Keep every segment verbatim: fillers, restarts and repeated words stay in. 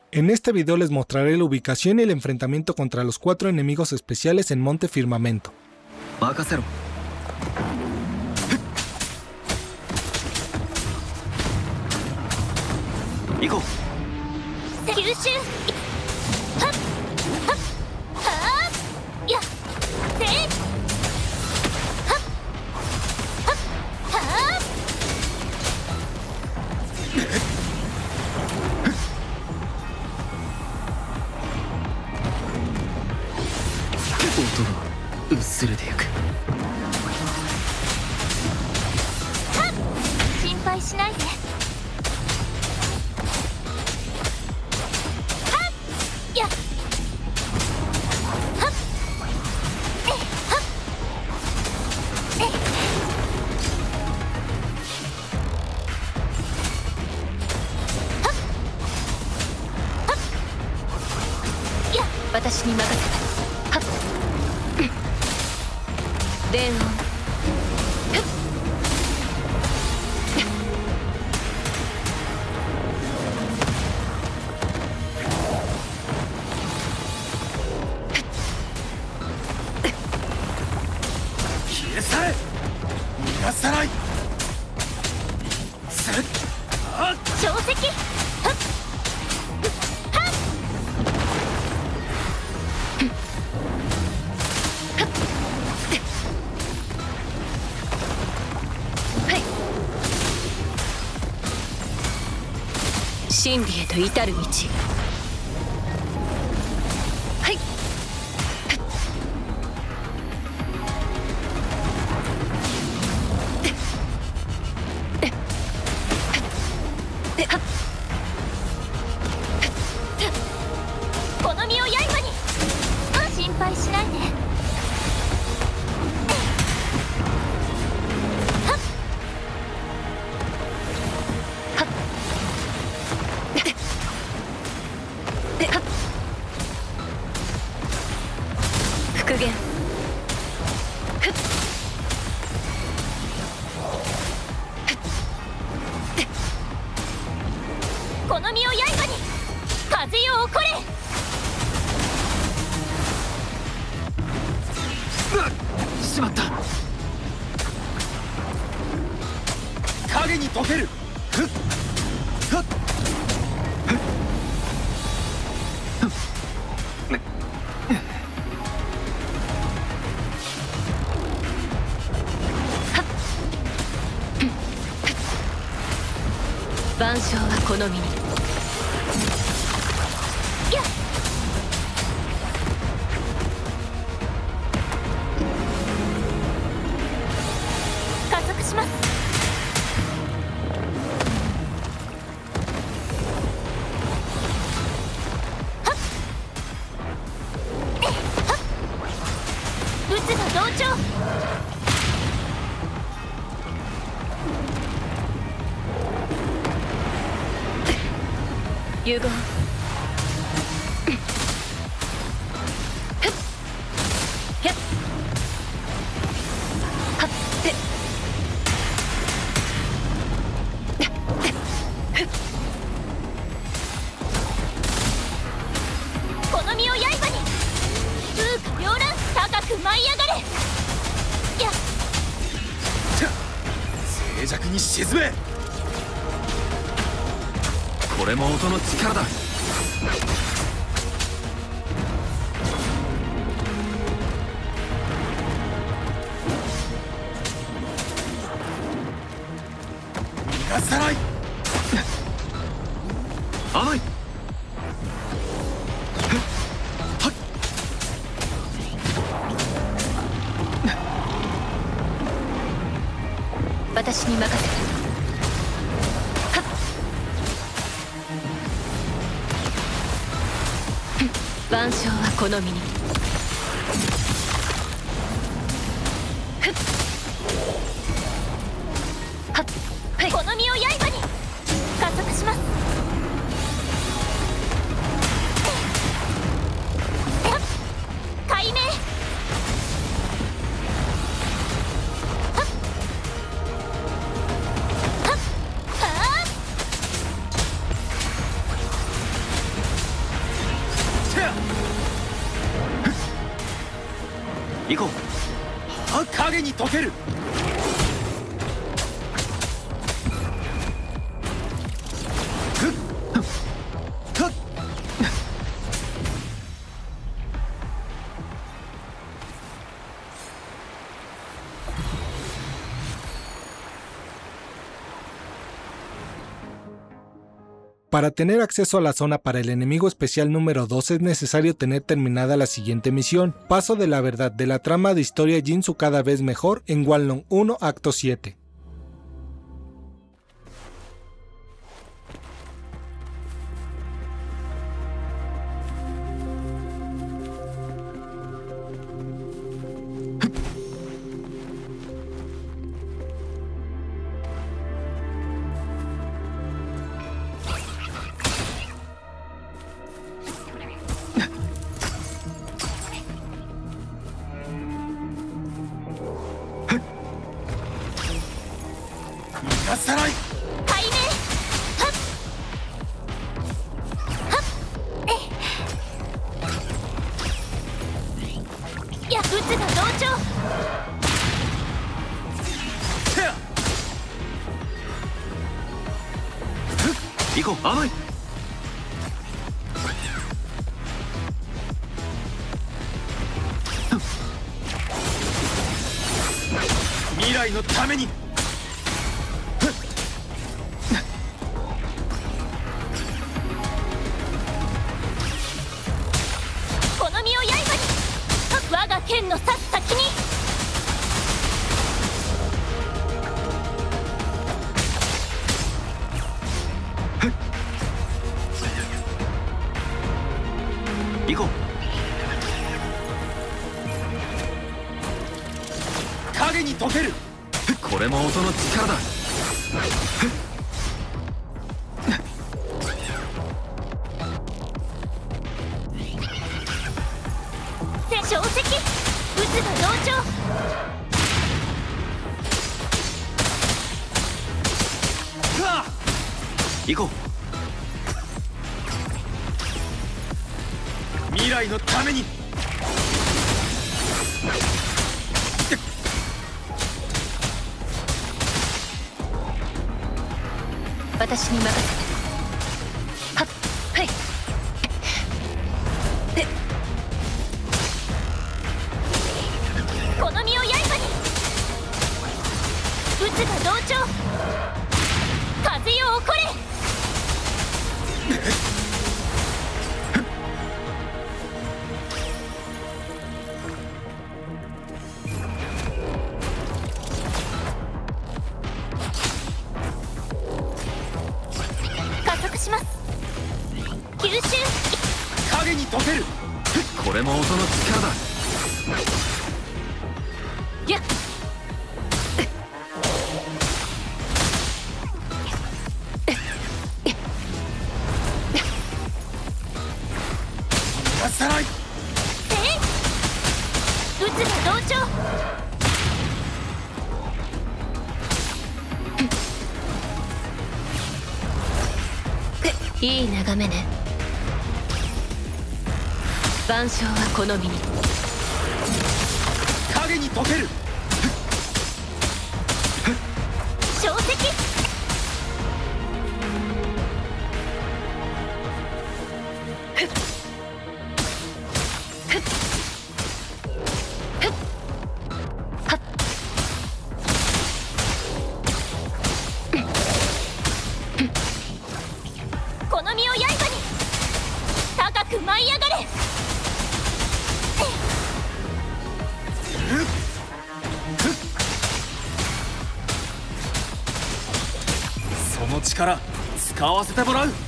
En este video les mostraré la ubicación y el enfrentamiento contra los cuatro enemigos especiales en Monte Firmamento. ¡Makasero! ¡Ico! ¡Kyushu! ¡Hap! ¡Hap! ¡Hap! ¡Ya! ¡Se! ¡Hap! ¡Hap! ¡Hap! 音が薄れてゆく。 心配しないで。はっやっはっえはっえはっはっやっ私に任せた。はっ電音消え去れ逃がさないすっあっ小石はっはっ真理へと至る道。はい。この身を刃に。心配しないで。はっ。はっ。復元ふっこの身を刃に風よ起これ。 しまった影に溶けるふっふっ万象はこの身に。やっ加速します。はっえっはっうつが同調。融合この身を刃に風化両乱高く舞い上がれ。やっ静寂に沈めこれも音の力だ逃がさない甘い私に任せた。万象はこの身に。ふっはっはいこの身を刃に加速します。はっ解明はっはっは行こう。は影に溶ける。ふっふっ。 Para tener acceso a la zona para el enemigo especial número dos es necesario tener terminada la siguiente misión: Paso de la verdad de la trama de historia Jinzu cada vez mejor en Wanlong uno acto siete. 行こう、甘い。未来のために。 この身を刃に、我が剣の刺す先に。 行こう。影に溶ける。これも音の力だ。 小石、渦が同調。 行こう。未来のために。 私に任せて。はっ、はい。えこの身を刃に。渦が同調。風よ起これ。吸収。 影に溶ける。これも音の力だ。 やっ。 逃がさない。 えい。渦が同調。いい眺めね。万象はこの身に。 影に溶ける。 小石。この身を刃に。高く舞い上がれ。 その力使わせてもらう。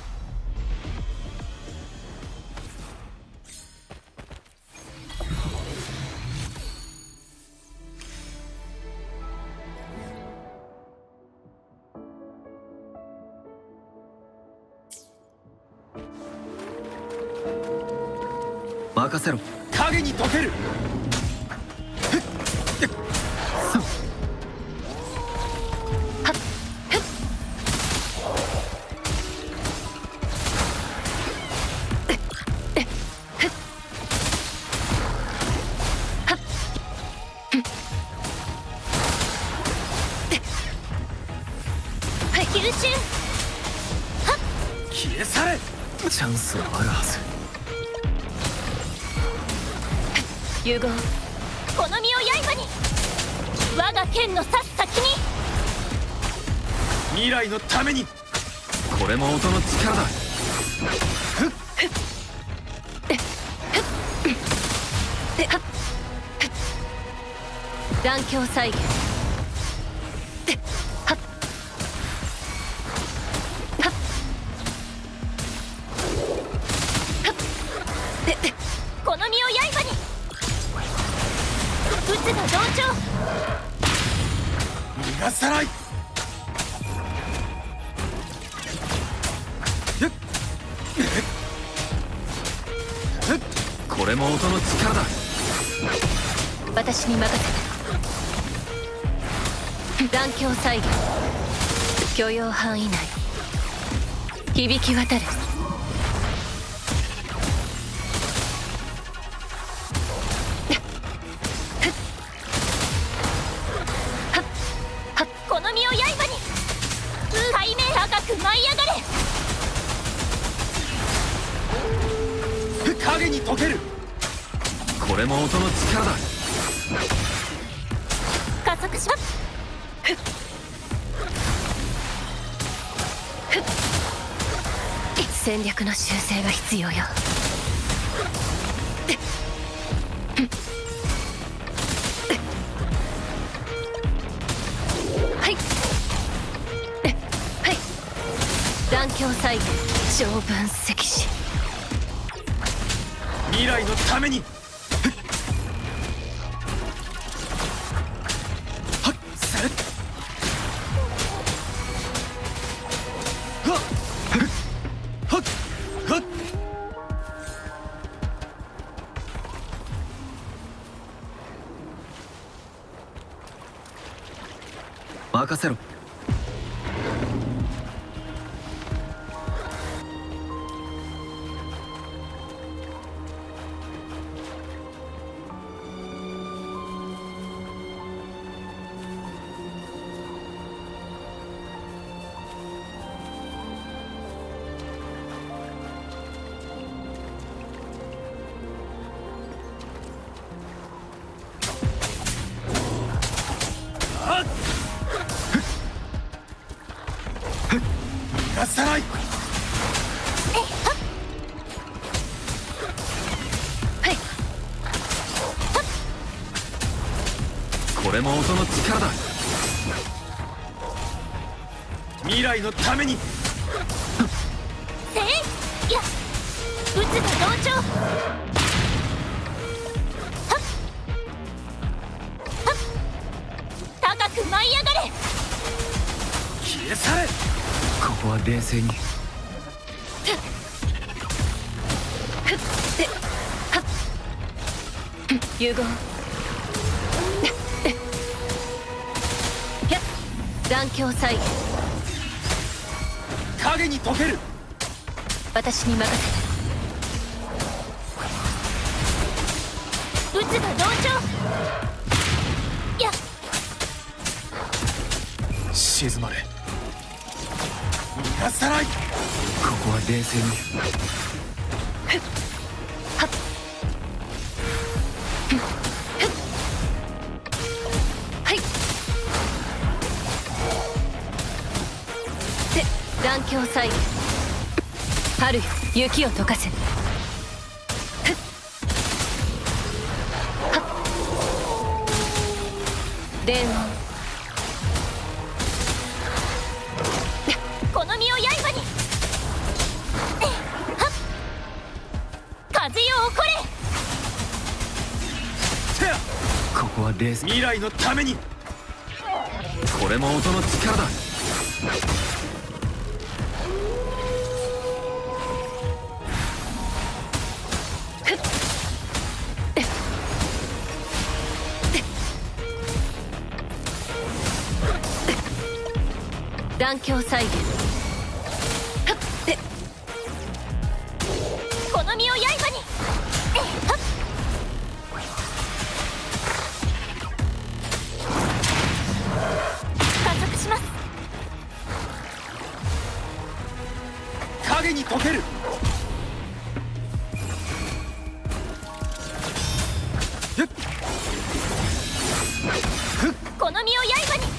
任せろ。影に溶ける。 吸収。 消え去れ。 チャンスはあるはず。 融合。この身を刃に。我が剣の刺す先に。 未来のために。 これも音の力だ。 断境再現。この身を刃に。撃つが同調。 逃がさない。 これも音の力だ。 私に任せた。断境再現。許容範囲内。響き渡る。この身を刃に。海面赤く舞い上がれ。 影に溶ける。 これも音の力だ。 加速します。戦略の修正が必要よ。はいはい。断境再現。条分析し。 未来のために。はっせっはっはっはっ。 任せろ。 逃がさない。 これも音の力だ。 未来のために。 せいや撃つが同調。はっはっ。高く舞い上がれ。 消え去れ。 ここは冷静に。 融合。断境再現。 影に溶ける。 私に任せた。撃つが同調。やっ。 静まれ。逃がさない。 ここは冷静に。 はっ。はい。で、断境再現。春よ、雪を溶かせ。電音。この身を刃に。はっ。風よ起これ。 てや。 ここは冷静。 未来のために。 これも音の力だ。 断境再現。この身を刃に。はっ。加速します。 影に溶ける。 この身を刃に。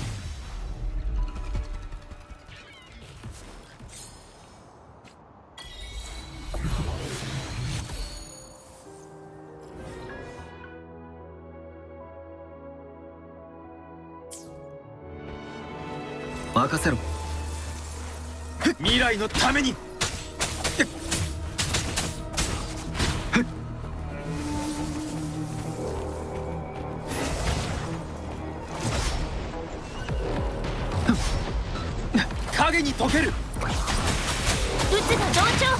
任せろ。 未来のために。影に溶ける。 うつが同調。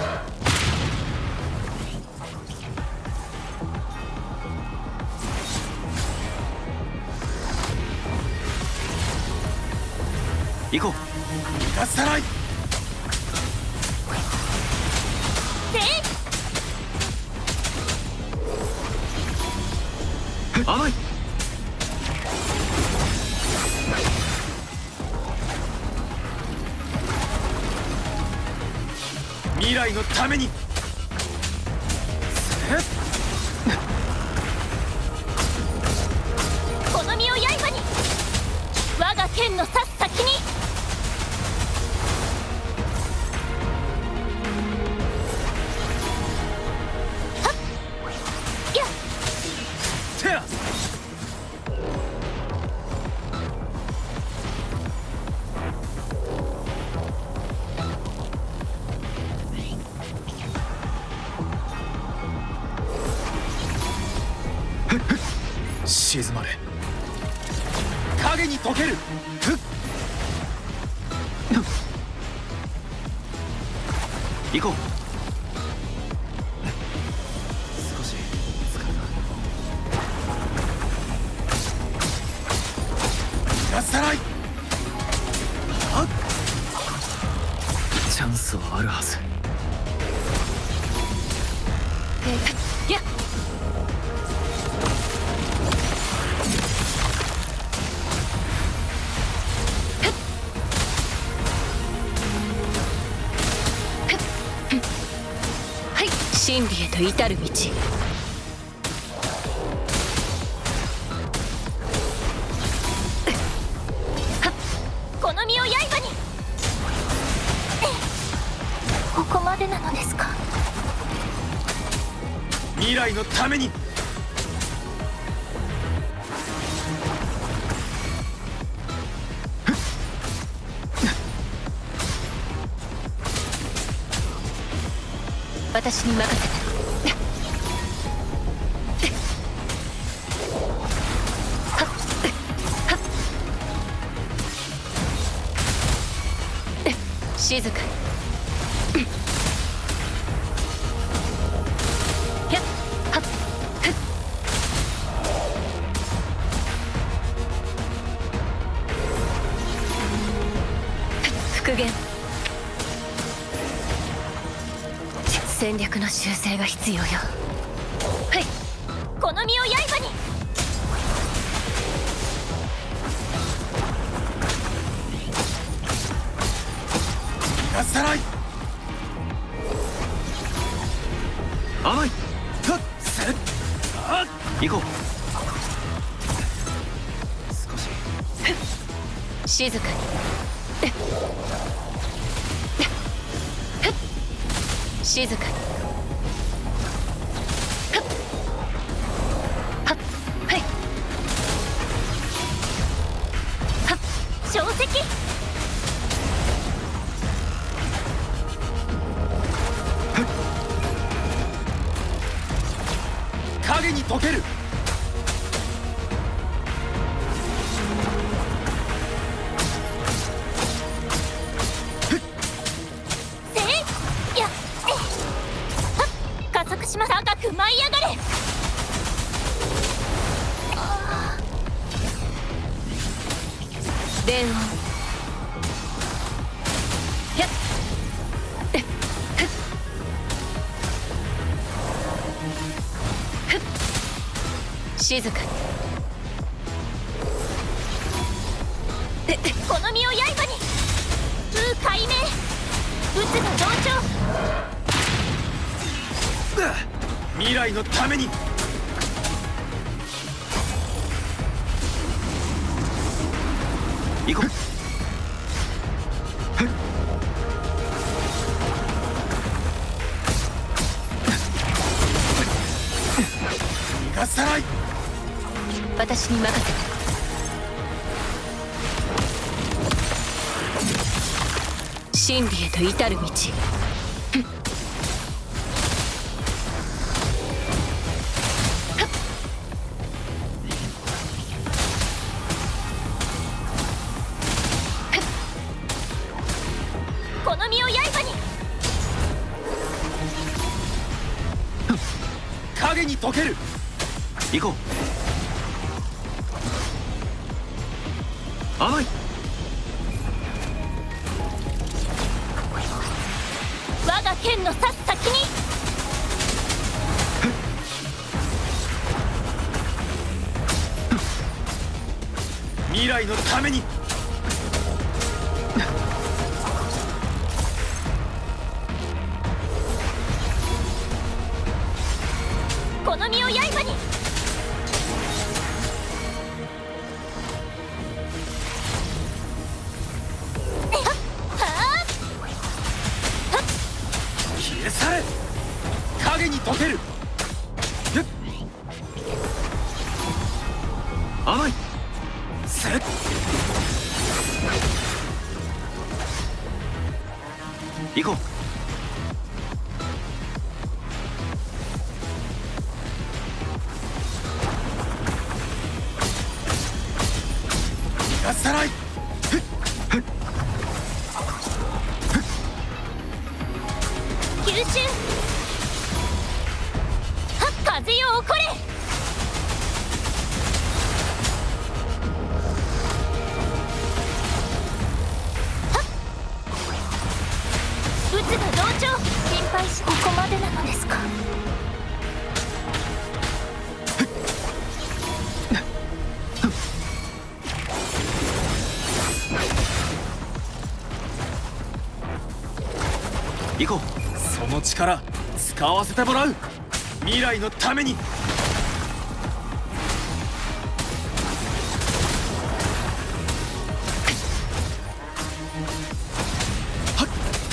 行こう。 逃がさない。 甘い。 未来のために。 この身を刃に。我が剣の刺す先に。はっやってや。静まれ。影に溶ける。 行こう。少し疲れ逃がさない。 た。チャンスはあるはず。 やっ真理へと至る道。この身を刃に。ここまでなのですか。 未来のために。 私に任せて。静かに。やっはっ復元。戦略の修正が必要よ。はい、この身を刃に。 逃がさない。 甘い。 はっせっあっ行こう。少し静かに。静かに。はっはいはっ小石。 影に溶ける。 加速します。高く舞い上がれ。電音。やっ静かに。この身を刃に。風解明。うつが同調。 未来のために。 行こう。 逃がさない。 私に任せて。真理へと至る道。この身を刃に。 影に溶ける。 行こう。甘い。 我が剣の刺す先に。 未来のために。 この身を刃に。 消え去れ。影に溶ける。 甘い。 せっ。 行こう。 逃がさない。 吸収。はっ風よ起これ。はっうつが同調。心配しここまでなのですか。 行こう。 その力使わせてもらう。未来のために。はっ。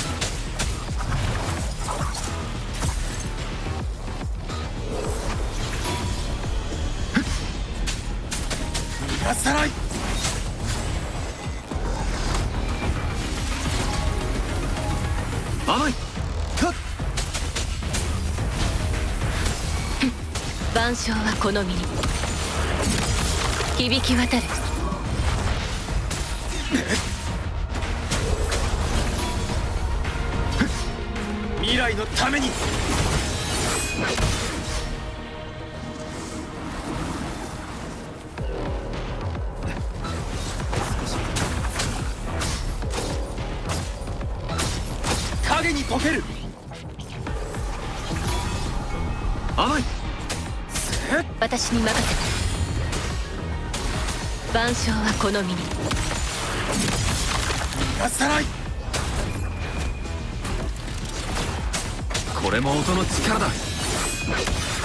逃がさない。 甘い。 万象はこの身に響き渡る。 未来のために。影に溶ける。 甘い。 私に任せて。万象はこの身に。 逃がさない。 これも音の力だ。